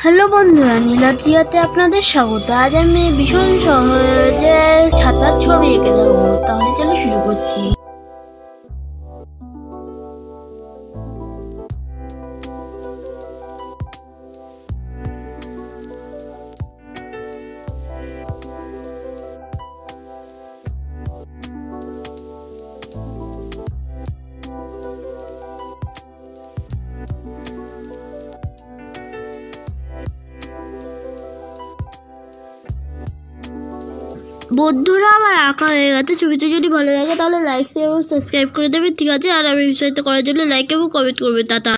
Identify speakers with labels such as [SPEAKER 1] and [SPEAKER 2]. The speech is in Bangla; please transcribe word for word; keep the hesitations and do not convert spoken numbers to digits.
[SPEAKER 1] হ্যালো বন্ধুরা, নীলাদ্রিয়াতে আপনাদের স্বাগত। আজ আমি ভীষণ সহজে ছাতার ছবি এঁকে দেবো। তাহলে চলো শুরু করছি। বন্ধুরা, আমার আঁকা হয়ে গেছে। ছবিটা যদি ভালো লাগে তাহলে লাইক এবং সাবস্ক্রাইব করে দেবে, ঠিক আছে? আর আমি বিষয়টা করার জন্য লাইক এবং কমেন্ট করবে। টাটা।